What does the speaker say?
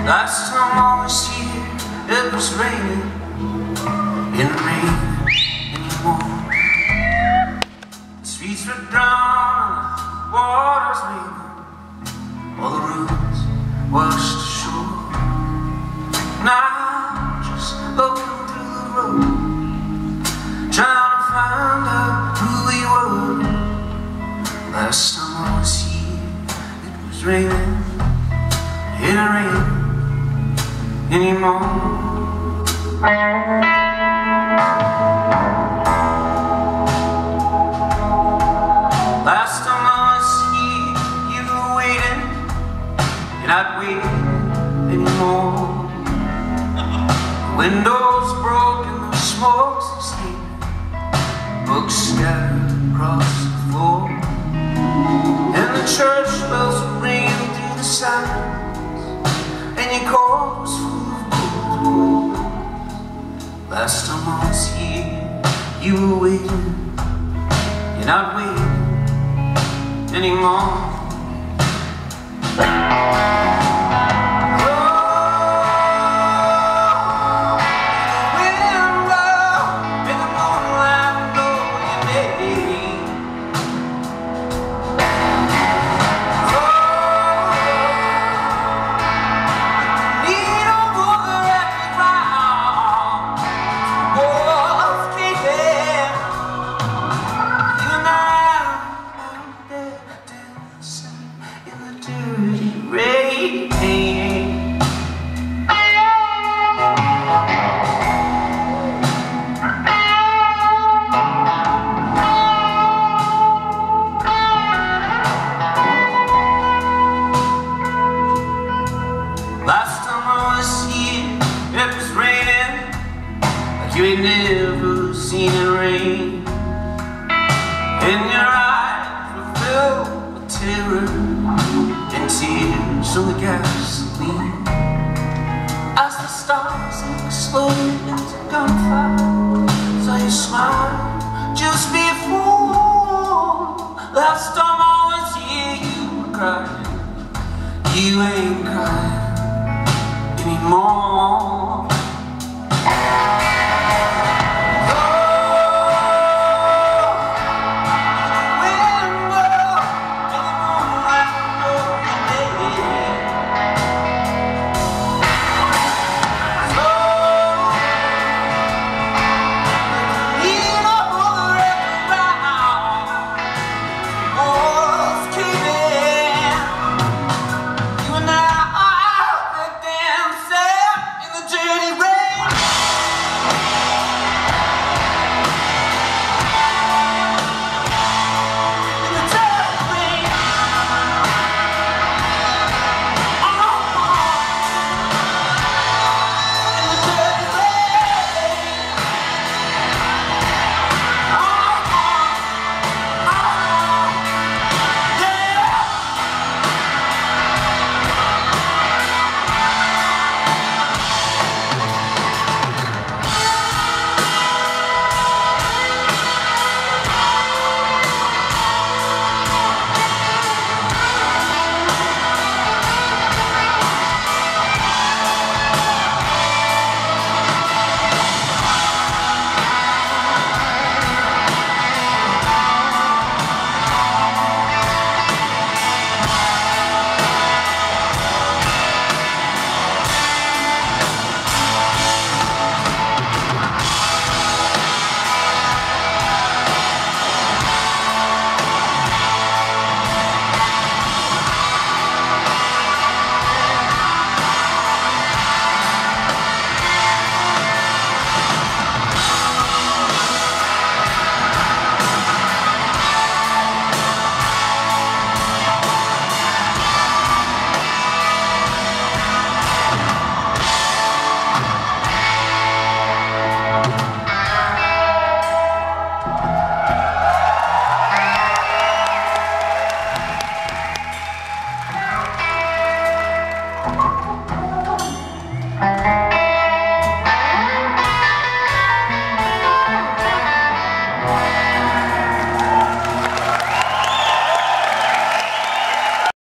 Last time I was here, it was raining. It didn't rain anymore. The streets were drowned, the water's leaving, all the roads washed ashore. Now I'm just looking through the road, trying to find out who we were. Last time I was here, it was raining. It didn't rain anymore. Last time I was here, you were waiting, and I'd wait anymore. The windows broken, the smoke's escaping, books scattered across the floor, and the church bells were ringing through the silence, and your coat was full of gold. Last time I was here, you were waiting, you're not waiting anymore. Last time I was here, it was raining like you ain't never seen it rain. And your eyes were filled with terror and tears on the gasoline. As the stars exploded into gunfire, saw you smile just before. Last time I was here, you were crying. You ain't crying anymore.